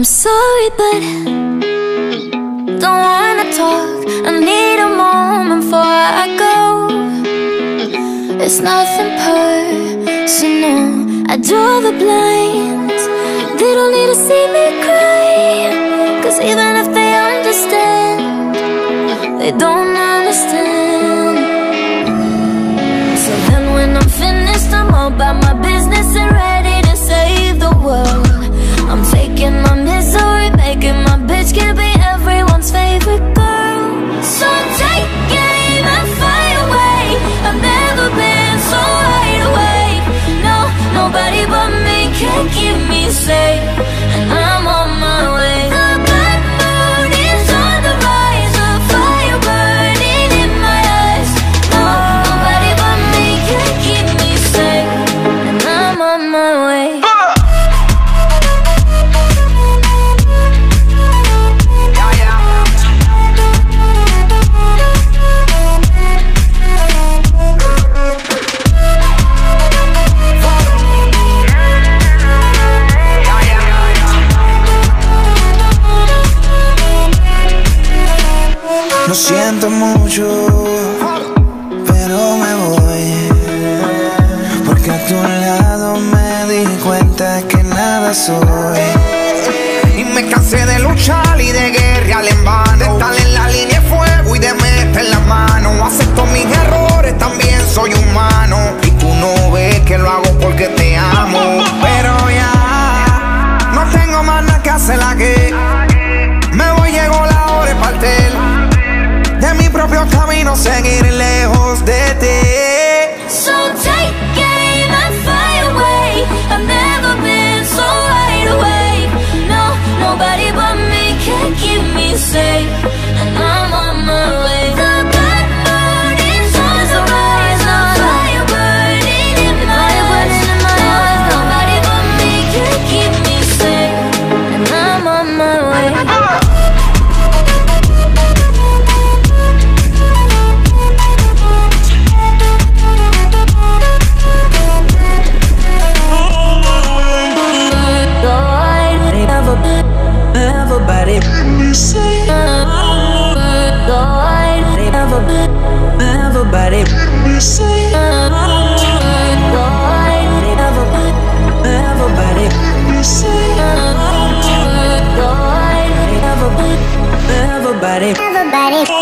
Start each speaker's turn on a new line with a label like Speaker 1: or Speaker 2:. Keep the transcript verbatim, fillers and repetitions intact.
Speaker 1: I'm sorry, but don't wanna talk. I need a moment before I go. It's nothing personal. I draw the blinds. They don't need to see me cry, 'cause even if they understand, they don't understand. So then when I'm finished, I'm all about my business and ready to save the world. I'm faking my misery, making my bitch can be everyone's favorite girl. So take aim and fire away. I've never been so wide awake. No, nobody but me can keep me safe, and I'm on my way. The bad mood is on the rise, a fire burning in my eyes. No, nobody but me can keep me safe, and I'm on my way.
Speaker 2: Lo siento mucho, pero me voy, porque a tu lado me di cuenta que nada soy. Y me cansé de luchar y de guerrear en vano, de estar en la línea de fuego y de meter la mano. Acepto mis errores, también soy humano, y tú no ves que lo hago porque te amo. Pero ya no tengo más nada que hacer aquí. Me voy, llegó la hora de partir de mi propio camino, seguir lejos de ti.
Speaker 1: So take aim and fire away. I've never been so wide awake. No, nobody but me can keep me safe, and I'm on my way. The bad mood is on the rise, a fire burning in my eyes. Nobody but me can keep me safe, and I'm on my way.
Speaker 2: Everybody, everybody, everybody, everybody.